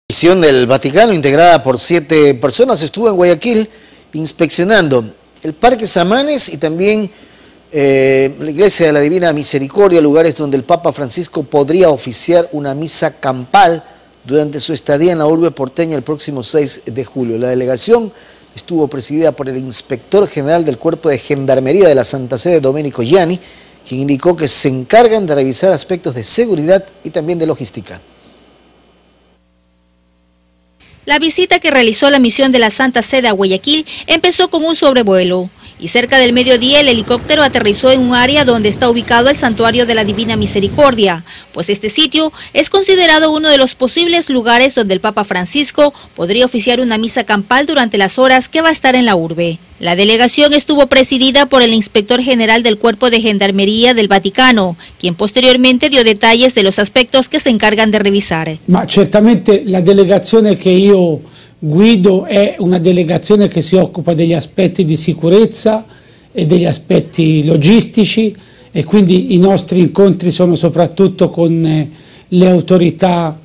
La misión del Vaticano, integrada por 7 personas, estuvo en Guayaquil inspeccionando el Parque Samanes y también la Iglesia de la Divina Misericordia, lugares donde el Papa Francisco podría oficiar una misa campal durante su estadía en la urbe porteña el próximo 6 de julio. La delegación estuvo presidida por el inspector general del Cuerpo de Gendarmería de la Santa Sede, Domenico Gianni, quien indicó que se encargan de revisar aspectos de seguridad y también de logística. La visita que realizó la misión de la Santa Sede a Guayaquil empezó con un sobrevuelo y cerca del mediodía el helicóptero aterrizó en un área donde está ubicado el Santuario de la Divina Misericordia, pues este sitio es considerado uno de los posibles lugares donde el Papa Francisco podría oficiar una misa campal durante las horas que va a estar en la urbe. La delegación estuvo presidida por el inspector general del Cuerpo de Gendarmería del Vaticano, quien posteriormente dio detalles de los aspectos que se encargan de revisar. Ma certamente la delegazione che io guido è una delegazione che si occupa degli aspetti di sicurezza e degli aspetti logistici, e quindi i nostri incontri sono soprattutto con le autorità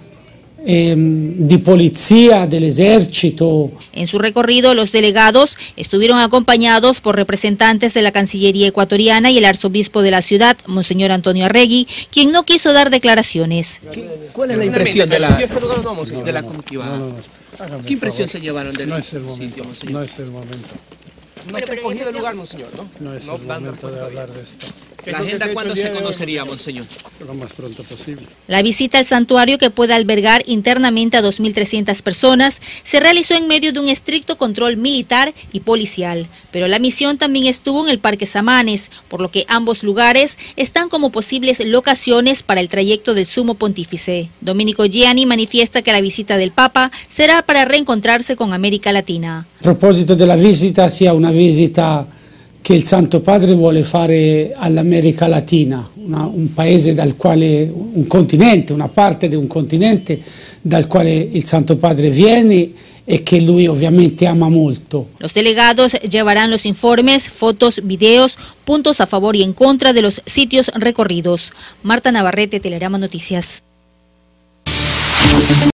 di policía, del ejército. En su recorrido, los delegados estuvieron acompañados por representantes de la Cancillería ecuatoriana y el arzobispo de la ciudad, Monseñor Antonio Arregui, quien no quiso dar declaraciones. ¿Cuál es la impresión de la comitiva? ¿Qué impresión se llevaron del sitio, Monseñor? No es el momento. No se ha escogido el lugar, Monseñor, ¿no? No es el momento de hablar de esto. ¿La agenda cuándo se conocería, Monseñor? Lo más pronto posible. La visita al santuario, que puede albergar internamente a 2.300 personas, se realizó en medio de un estricto control militar y policial. Pero la misión también estuvo en el Parque Samanes, por lo que ambos lugares están como posibles locaciones para el trayecto del Sumo Pontífice. Domenico Gianni manifiesta que la visita del Papa será para reencontrarse con América Latina. A proposito della visita, sia una visita che il Santo Padre vuole fare all'America Latina, un paese dal quale, un continente, una parte di un continente dal quale il Santo Padre viene e che lui ovviamente ama molto. Los delegados llevarán los informes, fotos, videos, puntos a favor y en contra de los sitios recorridos. Marta Navarrete, Telerama Noticias.